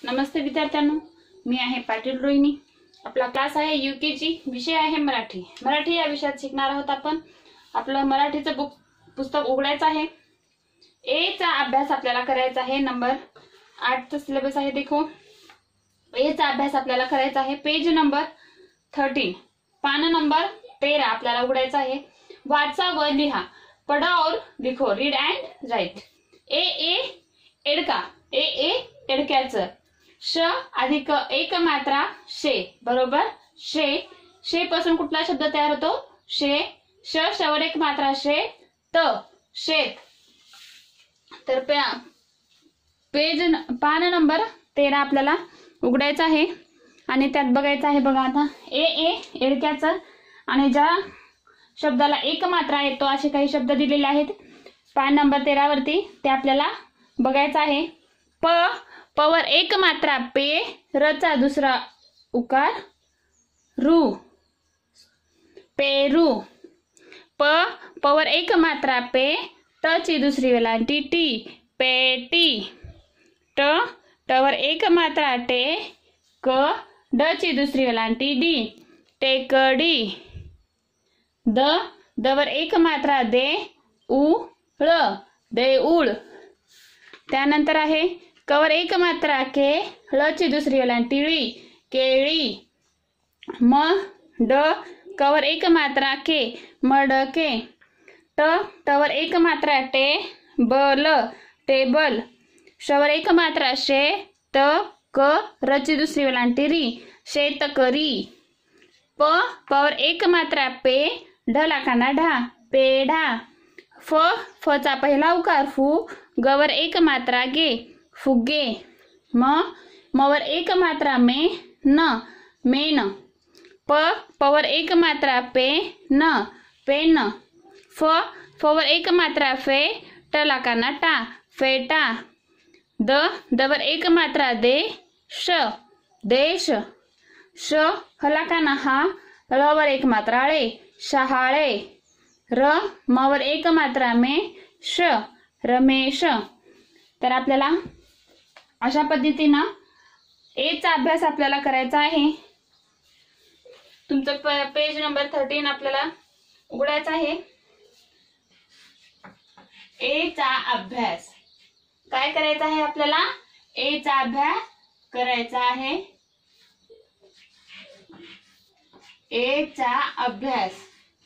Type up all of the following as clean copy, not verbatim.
नमस्ते विद्यार्थ्यांनो, मी आहे पाटील रोहिणी। आपला क्लास आहे यूकेजी, विषय आहे मराठी। मराठी या विषयात शिकणार आहोत आपण। आपलं मराठीचं पुस्तक उघडायचं आहे। ए चा अभ्यास आपल्याला करायचा आहे। नंबर 8 चा सिलेबस आहे। देखो, ए चा अभ्यास आपल्याला करायचा आहे। पेज नंबर 13, पान नंबर 13 आपल्याला उघडायचा आहे। वाचा व लिहा, पढ़ा और लिखो, रीड अँड राईट। ए एडका, ए एडक्याचं। श अधिक एक मात्रा शे, बरोबर। शे पासून कुठला शब्द तयार होतो? शे। वर एक मात्रा शे, त शेत। तर पान नंबर 13 आपल्याला उघडायचं आहे आणि त्यात बघायचं आहे। बघा आता, ए एडक्याचं आणि ज्या शब्दाला एक मात्रा येतो असे काही शब्द दिलेले आहेत पान नंबर 13 वरती, ते आपल्याला बघायचं आहे। पवर एक मात्रा पे, रचा दुसरा उकार रू, पेरू। पवर एक मात्रा पे, ट ची दुसरी वेलांटी टी, पेटी। टवर एक मात्रा टे, क ड ची दुसरी वेलांटी डी, टेकडी। दवर एक मात्रा दे, ळ, देऊळ। त्यानंतर आहे कवर एक मात्रा के, ळ ची दुसरी वेलांटी ळी, केळी। ड कवर एक मात्रा के, मडके। टवर एक मात्रा टे, बल, टेबल। शवर एक मात्रा शे, त क र ची दुसरी वेलांटी री, शेतकरी। पवर एक मात्रा पे, ढ लाखाना ढा, पेढा। फचा पहिला उकार फू, गवर एक मात्रा गे, फुगे। मवर एक मात्रा में, न, मेन। पवर एक मात्रा पे, न, पेन। फवर एक मात्रा फे, ट लाखाना टा, फेटा। दवर एक मात्रा दे, श, देश। हलाखाना हा, ळवर एक मात्रा ळे, शहाळे। मवर एक मात्रा में, श, रमेश। तर आपल्याला अशा पद्धतीनं ए चा अभ्यास आपल्याला करायचा आहे। तुमचं पेज नंबर 13 आपल्याला उघडायचा आहे। ए चा अभ्यास काय करायचा आहे आपल्याला? ए चा अभ्यास करायचा आहे। ए चा अभ्यास।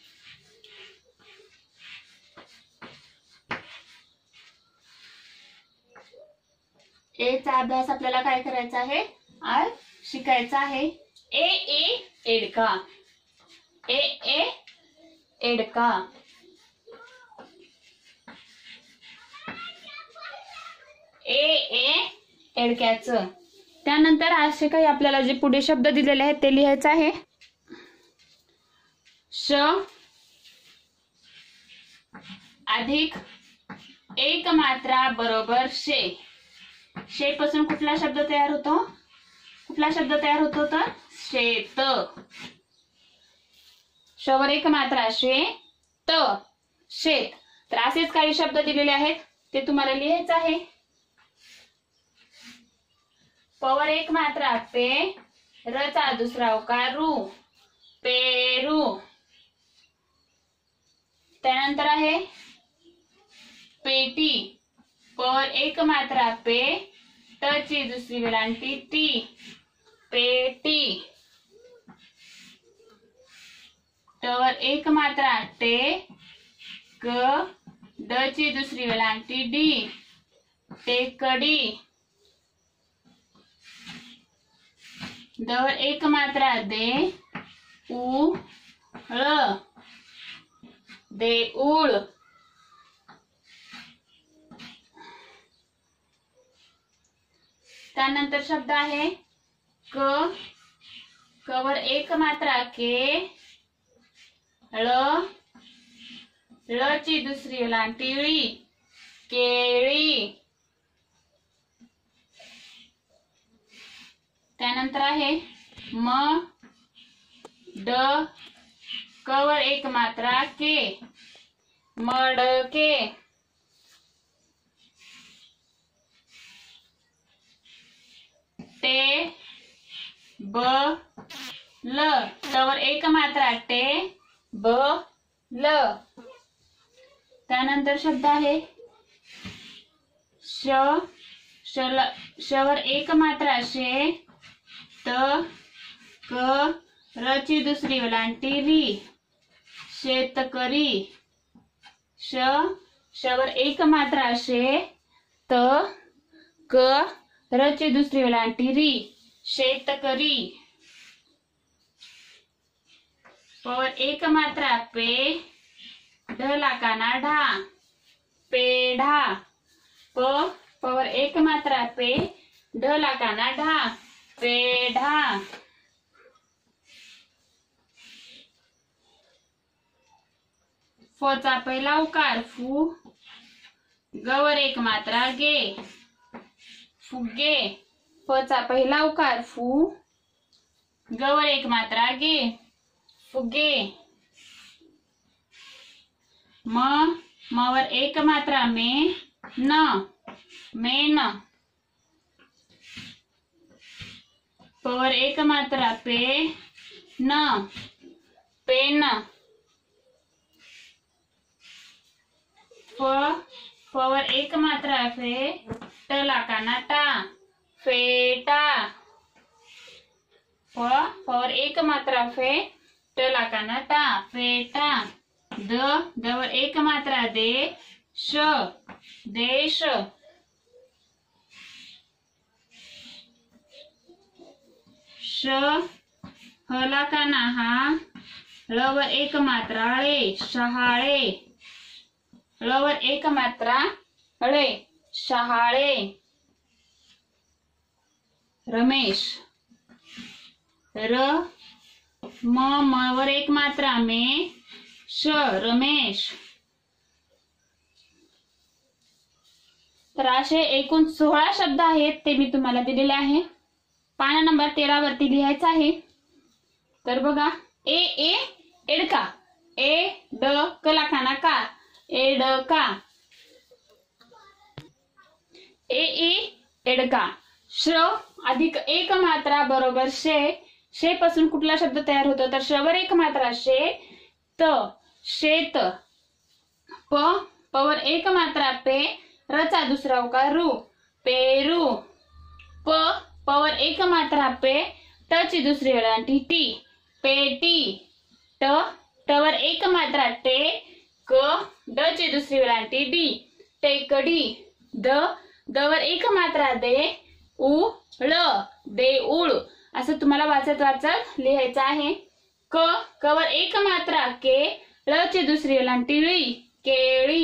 ए चा अभ्यास आपल्याला काय करायचा आहे? आज शिकायचा आहे। ए एडका, ए एडका। ए एडक्याचं। त्यानंतर असे काही आपल्याला जे पुढे शब्द दिलेले आहेत ते लिहायचं आहे। श अधिक एक मात्रा बरोबर शे। शे पासून कुठला शब्द तयार होतो? तर शेत। शवर एक मात्रा शे, त शेत। तर असेच काही शब्द दिलेले आहेत ते तुम्हाला लिहायचं आहे। पवर एक मात्रा पे, रचा दुसरा उकार रू, पेरू। त्यानंतर आहे पेटी। पवर एक मात्रा पे, ट ची दुसरी वेलांटी टी, पेटी। टवर एक मात्रा टे, क ड ची दुसरी वेलांटी डी, टेकडी। दवर एक मात्रा दे, ळ, देऊळ। त्यानंतर शब्द आहे कवर एक मात्रा के, ळ ची दुसरी वेलांटी ळी, केळी। त्यानंतर आहे ड कवर एक मात्रा के, मडके। ब ल, तवर एक मात्रा टे ब ल. त्यानंतर शब्द आहे श, शवर एक मात्रा शे, त क, र ची दुसरी ओलांटी री, शेतकरी. शवर एक मात्रा शे, त क, र ची दुसरी ओलांटी री, शेतकरी. पवर एक मात्रा पे, ढ लाकाना ढा, पेढा. पवर एक मात्रा पे, ढ लाकाना ढा, पेढा. फचा पहिला उकार फू, गवर एक मात्रा गे, फुगे. फचा पहिला उकार फू, गवर एक मात्रा गे, फुगे. मवर एक मात्रा में, न, मेन. पवर एक मात्रा पे, न, पेन. पवर एक मात्रा पे, ट लाकाना टा, फेटा. पवर एक मात्रा पे, ट लाकाना टा, फेटा. दवर एक मात्रा दे, श, देश. हलाकाना हा, लवर एक मात्रा ळे, शहाळे. लवर एक मात्रा ळे, शहाळे. रमेश. मवर एक मात्रा में, श, रमेश. तर असे एकूण 16 शब्द आहेत ते मी तुम्हाला दिलेले आहे. पाना नंबर 13 वरती लिहायचं आहे. तर बघा, ए एडका, ए ड क लाखाना का, एडका. ए एडका. श्र अधिक एक मात्रा बरोबर शे. शे पासून कुठला शब्द तयार होतो तर श्रवर एक मात्रा शे, त, शेत. पवर एक मात्रा पे, रचा दुसरा उकार रू, पेरू. पवर एक मात्रा पे, ट ची दुसरी ओलांटी टी, पेटी. टवर एक मात्रा टे, क, ड ची दुसरी ओलांटी डी, टेकडी. दवर एक मात्रा दे, उ, ळ, देऊळ. असं तुम्हाला वाचत वाचत लिहायचं आहे. कवर एक मात्रा के, ळ ची दुसरी ओलांटी ळी, केळी.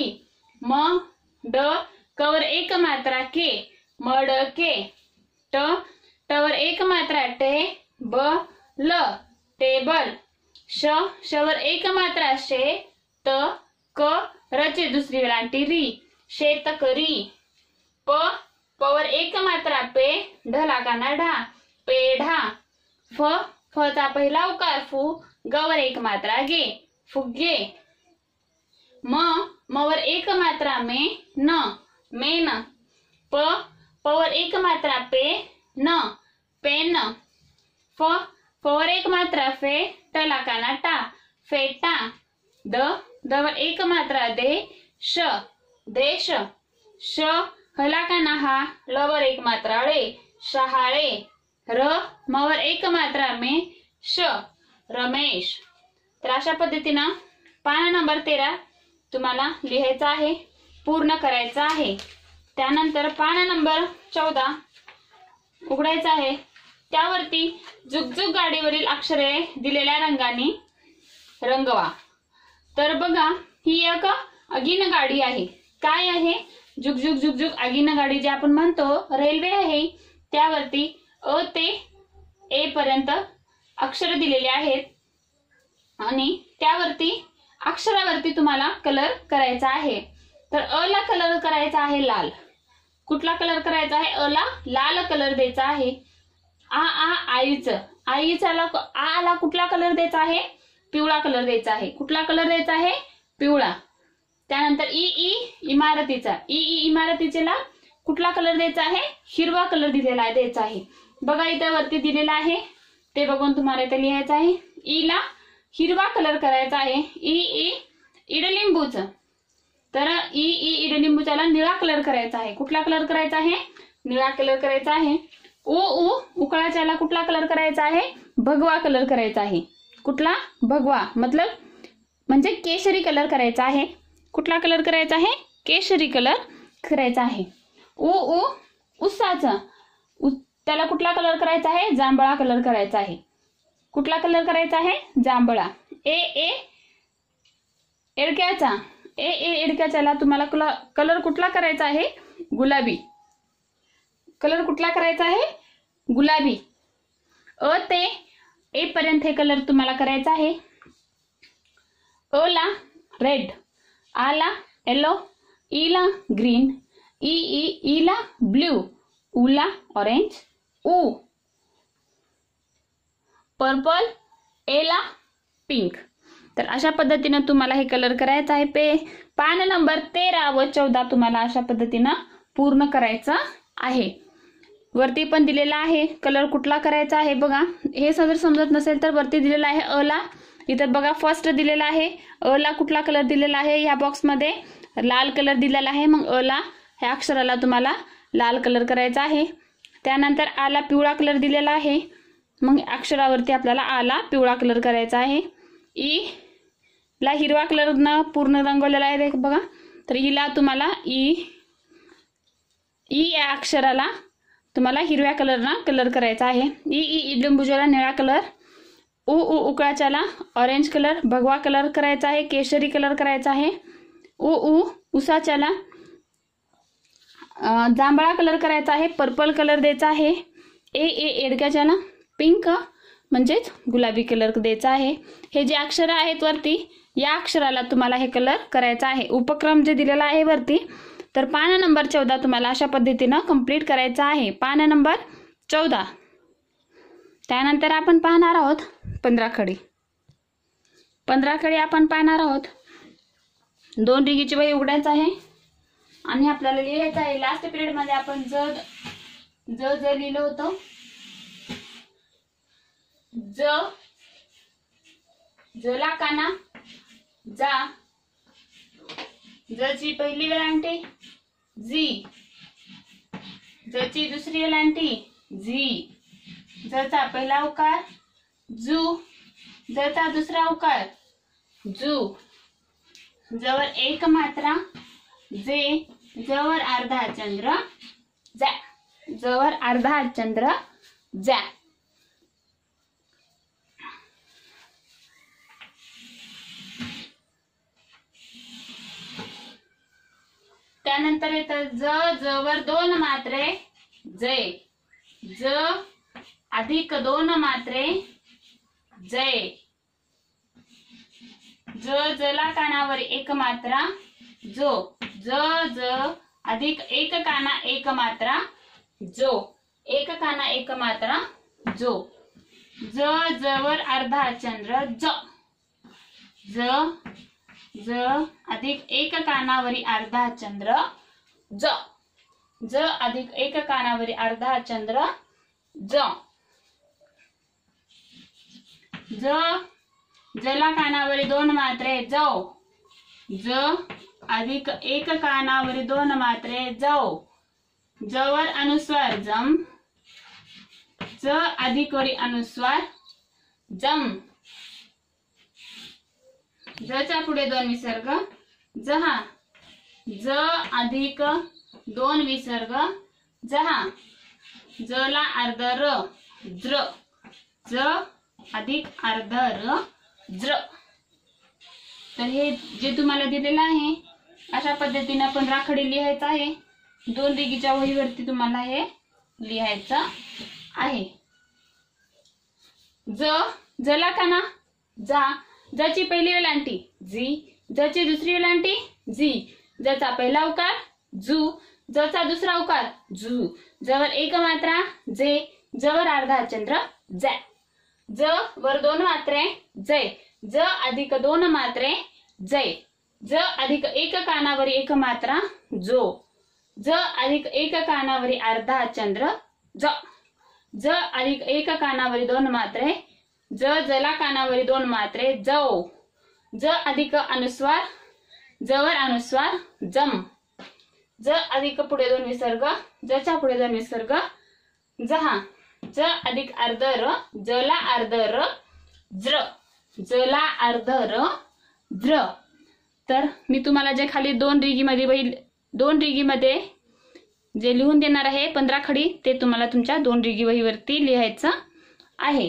कवर एक मात्रा के, मडके. टवर एक मात्रा टे, ब, ल, टेबल. शवर एक मात्रा शे, त, क, र ची दुसरी ओलांटी री, शेतकरी. पवर एक मात्रा पे, ढ लाकाना ढा, पेढा. फचा पहिला उकार फू, गवर एक मात्रा गे, फुगे. मवर एक मात्रा में, न, मेन. पवर एक मात्रा पे, न, पेन. पवर एक मात्रा फे, ट लाकाना टा, फेटा. दवर एक मात्रा दे, श, देश. हलाकाना हा, लवर एक मात्रा ळे, शहाळे. मवर एक मात्रा में, श, रमेश. तर अशा पद्धतीनं पाना नंबर 13 तुम्हाला लिहायचा आहे, पूर्ण करायचा आहे. त्यानंतर पाना नंबर 14 उघडायचा आहे. त्यावरती जुगजुग गाडीवरील अक्षरे दिलेल्या रंगाने रंगवा. तर बघा, ही एक अगिन गाडी आहे. काय आहे? जुगजुग जुगजुग अगिन गाडी जे आपण म्हणतो, रेल्वे आहे. त्यावरती अ ते ए पर्यंत अक्षर दिलेले आहेत आणि त्यावरती अक्षरावरती तुम्हाला कलर करायचा आहे. तर अ ला कलर करायचा आहे लाल. कुठला कलर करायचा आहे? अ ला लाल कलर द्यायचा आहे. आईचा ला कुठला कलर द्यायचा आहे? पिवळा कलर द्यायचा आहे. कुठला कलर द्यायचा आहे? पिवळा. त्यानंतर इमारतीचा इमारतीला कुठला कलर द्यायचा आहे? हिरवा कलर द्यायचा आहे. बघा इथे वरती दिलेला आहे ते बघून तुम्हाला इथे लिहायचं आहे. ईला हिरवा कलर करायचा आहे. इडलिंबूचं, तर इडलिंबूच्याला निळा कलर करायचा आहे. कुठला कलर करायचा आहे? निळा कलर करायचा आहे. उकळाच्याला कुठला कलर करायचा आहे? भगवा कलर करायचा आहे. कुठला? भगवा म्हणजे केशरी कलर करायचा आहे. कुठला कलर करायचा आहे? केशरी कलर करायचा आहे. उसाचं, त्याला कुठला कलर करायचा आहे? जांभळा कलर करायचा आहे. कुठला कलर करायचा आहे? जांभळा. एडक्याच्याला तुम्हाला कलर कुठला करायचा आहे? गुलाबी. कलर कुठला करायचा आहे? गुलाबी. ते ए पर्यंत हे कलर तुम्हाला करायचा आहे. ला रेड, आला येलो, ईला ग्रीन, ईला ब्ल्यू, उला ऑरेंज, पर्पल, एला पिंक. तर अशा पद्धतीने तुम्हाला हे कलर करायचं आहे. पान नंबर 13 व 14 तुम्हाला अशा पद्धतीने पूर्ण करायचं आहे. वरती पण दिलेला आहे कलर कुठला करायचा आहे बघा. हे जर समजत नसेल तर वरती दिलेला आहे ला. इथं बघा फर्स्ट दिलेला आहे. ला कुठला कलर दिलेला आहे? ह्या बॉक्समध्ये लाल कलर दिलेला आहे. मग ला ह्या अक्षराला तुम्हाला लाल कलर करायचा आहे. त्यानंतर आला पिवळा कलर दिलेला आहे. मग अक्षरावरती आपल्याला आला पिवळा कलर करायचा आहे. ला हिरवा कलर न पूर्ण रंगवलेला आहे बघा. तर ईला तुम्हाला या अक्षराला तुम्हाला हिरव्या कलरना कलर करायचा आहे. इडलिंबूच्याला निळा कलर, उकळाच्याला ऑरेंज कलर, भगवा कलर करायचा आहे. केशरी कलर करायचा आहे. उसाच्याला जांभळा कलर करायचा आहे. पर्पल कलर द्यायचा आहे. एडक्याच्याला पिंक म्हणजेच गुलाबी कलर द्यायचा आहे. हे जे अक्षर आहेत वरती या अक्षराला तुम्हाला हे कलर करायचा आहे. उपक्रम जे दिलेला आहे वरती, तर पान नंबर 14 तुम्हाला अशा पद्धतीनं कंप्लीट करायचा आहे. पान नंबर 14. त्यानंतर आपण पाहणार आहोत 15 खडी. 15 खडी आपण पाहणार आहोत. 2 रिगीची वही उघडायचं आहे आणि आपल्याला लिहायचं आहे. लास्ट पिरियड मध्ये आपण ज लिहिलं होतं. जला काना जा, जची पहिली वेलांटी जी, जची दुसरी वेलांटी जी, जचा पहिला उकार जू, जचा दुसरा उकार जू, जवर एक मात्रा जे, जवर अर्धा चंद्र जा, जवर अर्धा चंद्र जा. त्यानंतर येतं जवर 2 मात्रे जय, ज अधिक 2 मात्रे जय, जला कानावर 1 मात्रा जो, ज अधिक 1 काना 1 मात्रा जो, 1 काना 1 मात्रा जो, जवर अर्धा चंद्र ज अधिक 1 कानावरी अर्धा चंद्र ज अधिक 1 कानावरी अर्धा चंद्र जला कानावरी 2 मात्रे ज अधिक 1 कानावरी 2 मात्रे जवर अनुस्वार जम, ज अधिक वरी अनुस्वार जम, जच्या पुढे 2 विसर्ग जहा, ज अधिक 2 विसर्ग जहा, जला अर्ध र ज्र, ज अधिक अर्ध र ज्र. तर हे जे तुम्हाला दिलेलं आहे अशा पद्धतीने आपण राखडी लिहायचं आहे. 2 रिगीच्या वहीवरती तुम्हाला हे लिहायचं आहे. जला काना जा, जची पहिली वेलांटी जी, जची दुसरी वेलांटी जी, जचा पहिला उकार जू, जचा दुसरा उकार जू, जवर 1 मात्रा जे, जवर अर्धा चंद्र जय, ज वर 2 मात्रे जय, ज अधिक 2 मात्रे जय, ज अधिक 1 कानावरी 1 मात्रा जो, ज अधिक 1 कानावरी अर्धा चंद्र ज, ज अधिक एक कानावरी दोन मात्रे जला कानावरी दोन मात्रे जव. ज अधिक अनुस्वार जवर अनुस्वार जम. ज अधिक पुढे दोन विसर्ग जच्या पुढे दोन विसर्ग जहा. ज अधिक अर्ध र जला अर्ध र ज्र. जला अर्ध र ज्र. तर मी तुम्हाला जे खाली दोन रिगीमध्ये जे लिहून देणार आहे 15 खडी ते तुम्हाला तुमच्या दोन रिगी वहीवरती लिहायचं आहे.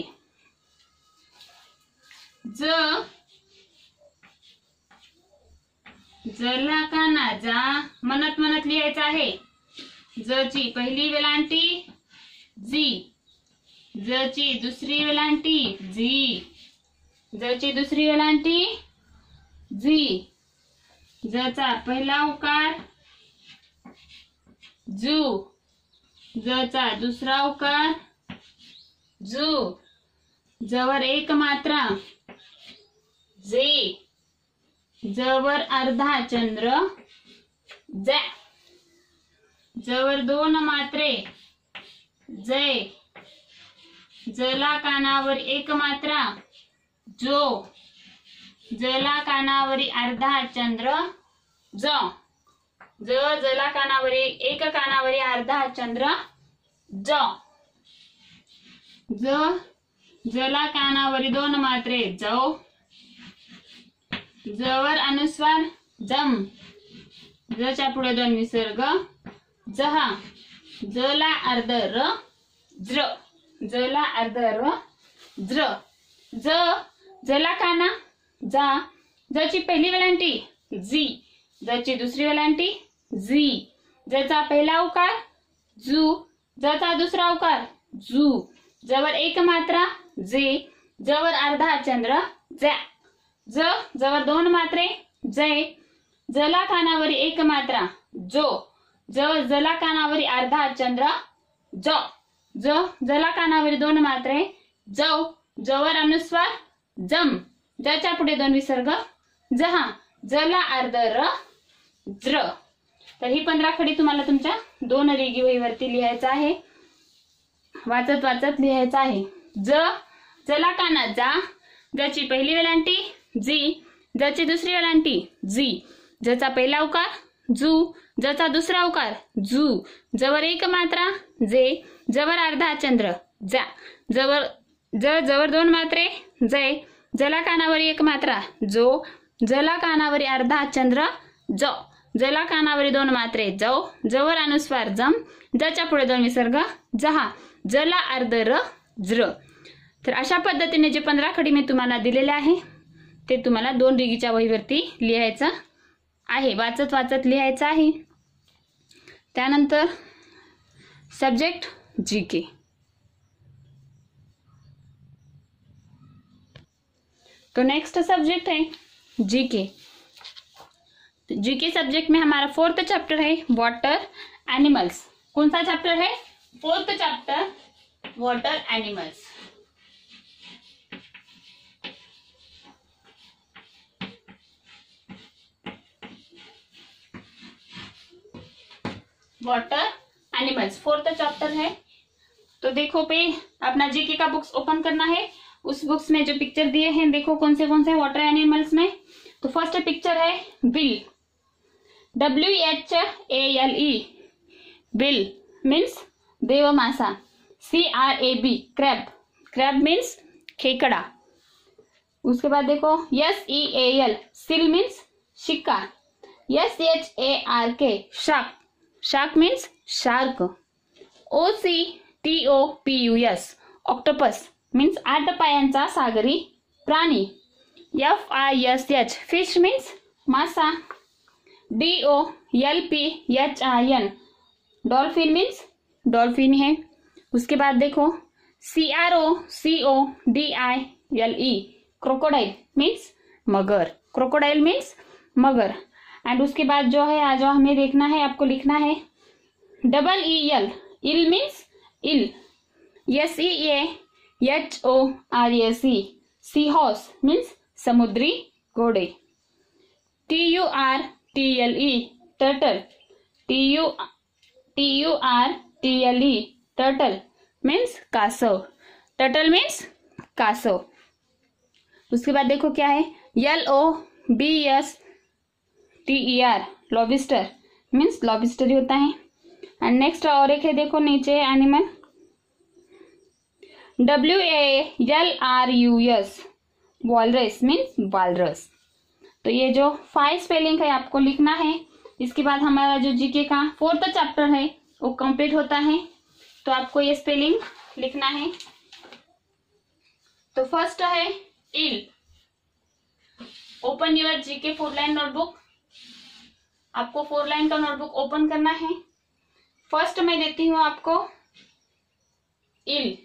जला काना जा म्हणत म्हणत लिहायचं आहे. जची पहिली वेलांटी जी. जची दुसरी वेलांटी जी. जची दुसरी वेलांटी जी. जचा पहिला उकार जू. जचा दुसरा उकार जू. जवर एक मात्रा जे. जवर अर्धा चंद्र जै. जवर दोन मात्रे जय. जला कानावर एक मात्रा जो. जला कानावरी अर्धा चंद्र ज. जला कानावरी एक कानावरी अर्धा चंद्र ज. जला कानावरी दोन मात्रे जव. जवर अनुस्वार जम. जच्या पुढे दोन विसर्ग जहा. जला अर्ध र ज्र. जला अर्ध र ज्र. जला काना जा. जची पहिली वेलांटी जी. जची दुसरी वेलांटी जी. जचा पहिला उकार जू. जचा दुसरा उकार जू. जवर एक मात्रा जे. जवर अर्धा चंद्र ज्या. जवर दोन मात्रे जय. जला कानावरी एक मात्रा जो. जवर जला कानावरी अर्धा चंद्र ज. जला कानावरी दोन मात्रे जव. जवर अनुस्वार जम. जच्या पुढे दोन विसर्ग जहा. जला अर्ध र ज्र. तर ही 15 खडी तुम्हाला तुमच्या दोन रिगी वहीवरती लिहायचं आहे. वाचत वाचत लिहायचं आहे. जला काना जा. जची पहिली वेलांटी जी. जची दुसरी वेलांटी जी. जचा पहिला उकार जू. जचा दुसरा उकार जू. जवर एक मात्रा जे. जवर अर्धा चंद्र जा. जवर दोन मात्रे जय. जला कानावरी एक मात्रा जो. जला कानावरी अर्धा चंद्र ज. जला कानावरी दोन मात्रे जव. जवर अनुस्वार जम. जच्या पुढे दोन विसर्ग जहा. जला अर्ध र ज्र. तर अशा पद्धतीने जे 15 खडी मी तुम्हाला दिलेले आहे ते तुम्हाला दोन रिगीच्या वहीवरती लिहायचं आहे. वाचत वाचत लिहायचं आहे. त्यानंतर सब्जेक्ट जीके. तो नेक्स्ट सब्जेक्ट है जीके. जीके सब्जेक्ट में हमारा 4th चैप्टर है वाटर एनिमल्स. कौन सा चैप्टर है? 4th chapter water animals. Water animals 4th chapter है. तो देखो पे अपना जीके का बुक्स ओपन करना है. उस बुक्स में जो पिक्चर दिए हैं देखो कौन से वाटर एनिमल्स में. तो फर्स्ट पिक्चर है bill. WHALE bill means देवमासा. CRAB crab. Crab means Khekra. उसके बाद देखो SEAL सील मीन्स शिक्का. SHARK shark. Shark means shark. OCTOPUS octopus means 8 पायांचा सागरी प्राणी. FISH फिश मीन्स मासा. DOLPHIN डॉल्फिन मीन्स डॉल्फिन है. उसके बाद देखो CROCODILE क्रोकोडाइल मीन्स मगर. क्रोकोडाइल मीन्स मगर. एंड उसके बाद जो है आज हमें देखना है, आपको लिखना है EEL eel means eel. SEAHORSE sea horse means समुद्री घोड़े. TURTLE turtle. TURTLE turtle means कासव, टर्टल मीन्स कासव। उसके बाद देखो क्या है, LOBSTER लॉबिस्टर मीन्स लॉबिस्टर ही होता है। एंड नेक्स्ट और एक है देखो नीचे animal WALRUS walrus means walrus. तो ये जो 5 स्पेलिंग है आपको लिखना है। इसके बाद हमारा जो जीके का 4th चैप्टर है वो कंप्लीट होता है। तो आपको ये स्पेलिंग लिखना है। तो फर्स्ट है eel. Open your GK 4 line notebook. आपको 4 लाइन का नोटबुक ओपन करना है। फर्स्ट मैं देती हूं आपको इल,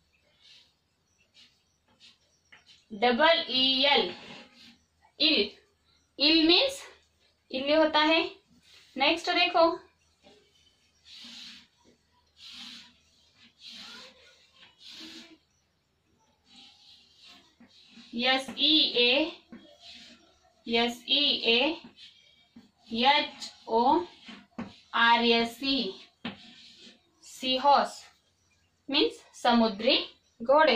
EEL, इल। इल मीन्स इल्ली होता है। नेक्स्ट देखो SEAHORSE सी हॉर्स मीन्स समुद्री घोड़े।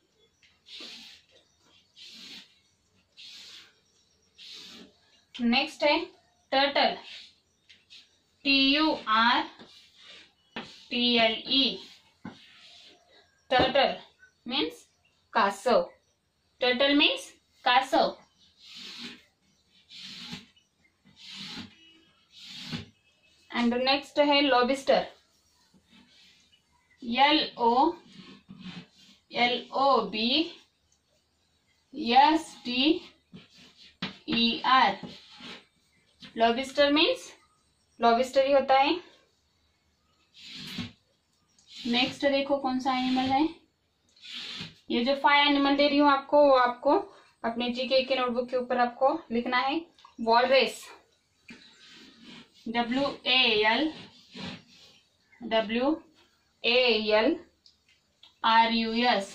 नेक्स्ट है टर्टल TURTLE टर्टल मीन्स कासव, टर्टल मीन्स कासव। एंड नेक्स्ट है lobster LOBSTER lobster means lobster ही होता है। नेक्स्ट देखो कौन सा एनिमल है। ये जो 5 एनिमल दे रही हूँ आपको वो आपको अपने जीके के नोटबुक के ऊपर आपको लिखना है। Walrus WALRUS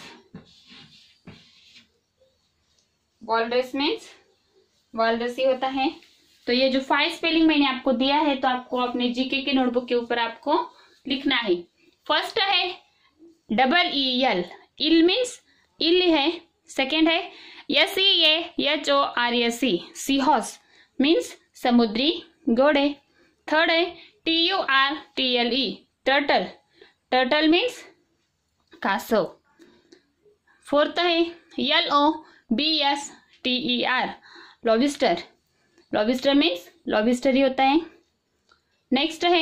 walrus means walrus ही होता है। तो ये जो 5 स्पेलिंग मैंने आपको दिया है तो आपको अपने जीके के नोटबुक के ऊपर आपको लिखना है। फर्स्ट है EEL, इल मीन्स इल है। सेकेंड है SEAHORSE सी हॉर्स मीन्स समुद्री घोड़े। थर्ड है TURTLE टर्टल, टर्टल मीन्स कासव। फोर्थ है LOBSTER lobster, lobster means lobster ही होता है। नेक्स्ट है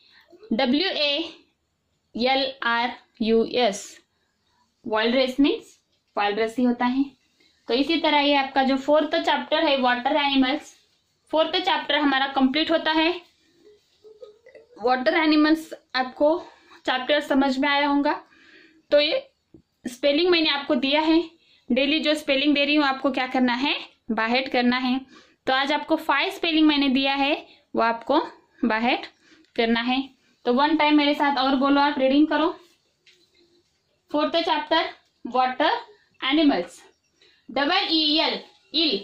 WALRUS वॉलरस मीन्स वॉलरस ही होता है। तो इसी तरह ये आपका जो 4th चैप्टर है वाटर एनिमल्स, 4th चैप्टर हमारा कंप्लीट होता है। वाटर एनिमल्स आपको चैप्टर समझ में आया होगा। तो ये स्पेलिंग मैंने आपको दिया है। डेली जो स्पेलिंग दे रही हूँ आपको क्या करना है, बाहेट करना है। तो आज आपको 5 स्पेलिंग मैंने दिया है वो आपको बाहेट करना है। तो 1 टाइम मेरे साथ और बोलो, आप रीडिंग करो। 4th chapter water animals. EEL eel,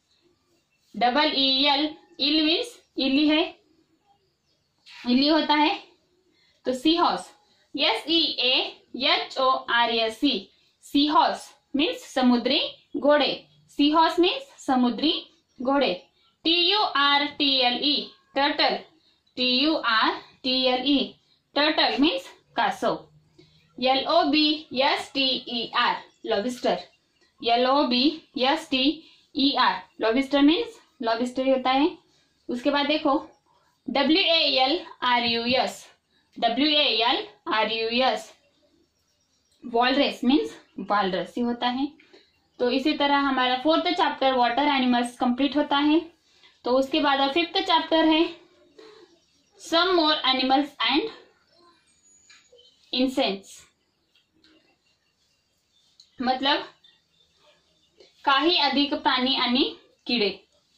EEL eel means इली है, इली होता है। तो sea horse SEAHORSE sea horse means समुद्री घोड़े, सी हॉर्स मीन्स समुद्री घोड़े। TURTLE turtle, TURTLE turtle means कासव। LOBSTER lobster, LOBSTER lobster means lobster होता है। उसके बाद देखो WALRUS वॉलरस मीन्स वालरस ही होता है। तो इसी तरह हमारा 4th chapter water animals complete होता है। तो उसके बाद 5th चैप्टर है some more animals and insects, मतलब काही अधिक प्राणी आणि कीड़े।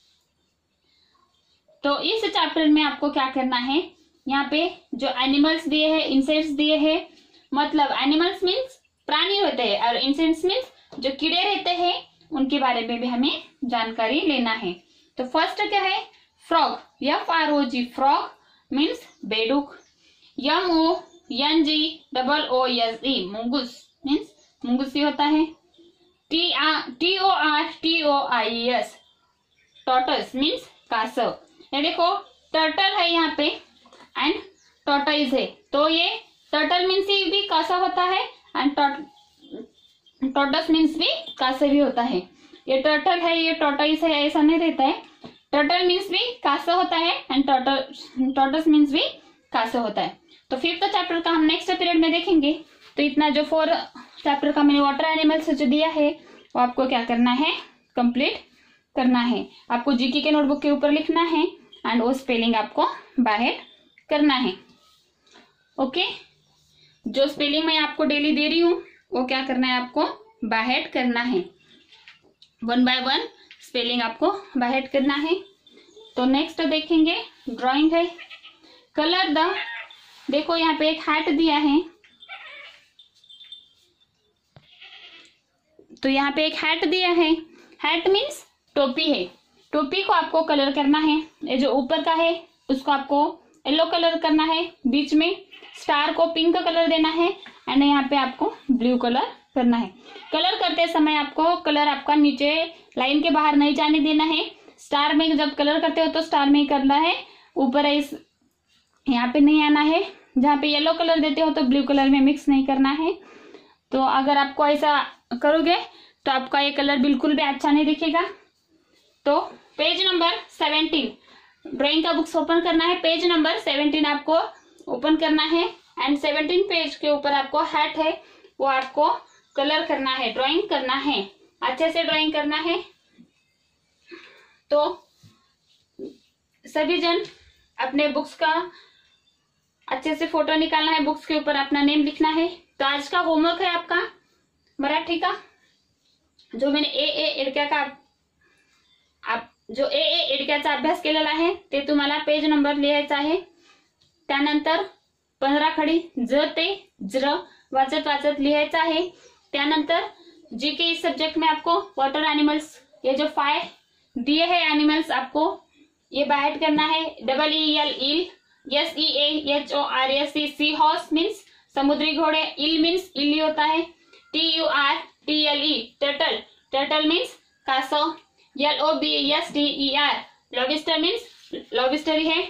तो इस चैप्टर में आपको क्या करना है, यहाँ पे जो एनिमल्स दिए हैं, इंसेक्ट्स दिए हैं, मतलब एनिमल्स मीन्स प्राणी होते हैं और इंसेक्ट्स मीन्स जो कीड़े रहते हैं उनके बारे में भी हमें जानकारी लेना है। तो फर्स्ट क्या है, फ्रॉग, FROG फ्रॉग मीन्स बेडूक, NGOOSE मुंगूस मीन्स मुंगूसी होता है। TORTOIES टॉर्टोइस मीन्स कासव। ये देखो टर्टल है यहाँ पे एंड टॉर्टोइस है, तो ये टर्टल मीन्स भी कासव होता है एंड टॉर्टोइस मीन्स भी कासव भी होता है। ये टर्टल है, ये टॉर्टोइस है, ऐसा नहीं रहता है। टर्टल मीन्स भी कासव होता है एंड टॉर्टोइस मीन्स भी कासव होता है। तो 5th चैप्टर का हम नेक्स्ट पीरियड में देखेंगे। तो इतना जो 4 चैप्टर का मैंने वाटर एनिमल्स जो दिया है वो आपको क्या करना है, कंप्लीट करना है। आपको जीके के नोटबुक के ऊपर लिखना है एंड वो स्पेलिंग आपको बाहर करना है। ओके, जो स्पेलिंग मैं आपको डेली दे रही हूँ वो क्या करना है, आपको बाहर करना है। 1 by 1 स्पेलिंग आपको बाहर करना है। तो नेक्स्ट देखेंगे ड्राइंग है। कलर द, देखो यहाँ पे एक हैट दिया है, तो यहाँ पे एक हैट दिया है। हैट मीन्स टोपी है। टोपी को आपको कलर करना है। ये जो ऊपर का है उसको आपको येलो कलर करना है, बीच में स्टार को पिंक कलर देना है एंड यहाँ पे आपको ब्लू कलर करना है। कलर करते समय आपको कलर आपका नीचे लाइन के बाहर नहीं जाने देना है। स्टार में जब कलर करते हो तो स्टार में ही करना है, ऊपर इस यहाँ पे नहीं आना है। जहाँ पे येलो कलर देते हो तो ब्लू कलर में मिक्स नहीं करना है। तो अगर आपको ऐसा करोगे तो आपका ये कलर बिल्कुल भी अच्छा नहीं दिखेगा। तो पेज नंबर 17 ड्राइंग का बुक्स ओपन करना है। पेज नंबर 17 आपको ओपन करना है एंड 17 पेज के ऊपर आपको हैट है वो आपको कलर करना है, ड्राइंग करना है, अच्छे से ड्राइंग करना है। तो सभी जन अपने बुक्स का अच्छे से फोटो निकालना है, बुक्स के ऊपर अपना नेम लिखना है। तो आज का होमवर्क है आपका मराठी का, जो मैंने एडक्याचा अभ्यास केलेला आहे ते तुम्हाला पेज नंबर लिहायचा आहे। त्यानंतर 15 खडी ज ते ज्र वाचत वाचत लिहायचं आहे। त्यानंतर जीके इस सब्जेक्ट में आपको वाटर एनिमल्स, ये जो 5 दिए हैं एनिमल्स आपको ये बाइट करना है। EEL ईल, SEAHORSE सी हॉर्स मीन्स समुद्री घोड़े, इल मीन्स इल्ली होता है। TURTLE टर्टल, टर्टल मीन्स कासव। LOBSTER लॉबिस्टर मीन्स लॉबिस्टर है।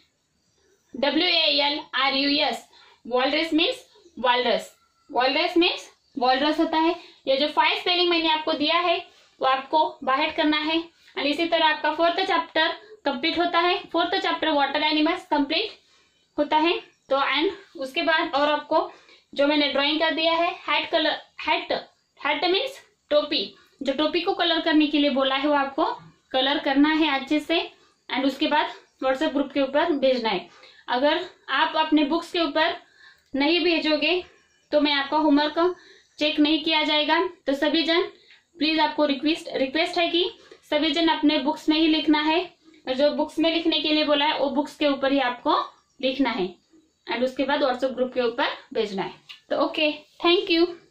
WALRUS walrus means walrus, walrus means walrus होता है। ये जो 5 स्पेलिंग मैंने आपको दिया है वो आपको बाहर करना है और इसी तरह आपका 4th चैप्टर कंप्लीट होता है। 4th chapter water animals complete होता है। तो एंड उसके बाद और आपको जो मैंने ड्राइंग कर दिया है हैट कलर, हैट मीन्स टोपी, जो टोपी को कलर करने के लिए बोला है वो आपको कलर करना है अच्छे से एंड उसके बाद व्हाट्सएप ग्रुप के ऊपर भेजना है। अगर आप अपने बुक्स के ऊपर नहीं भेजोगे तो मैं आपका होमवर्क चेक नहीं किया जाएगा। तो सभी जन प्लीज आपको रिक्वेस्ट है कि सभी जन अपने बुक्स में ही लिखना है और जो बुक्स में लिखने के लिए बोला है वो बुक्स के ऊपर ही आपको लिखना है एंड उसके बाद व्हाट्सएप ग्रुप के ऊपर भेजना है। तो ओके, थैंक यू।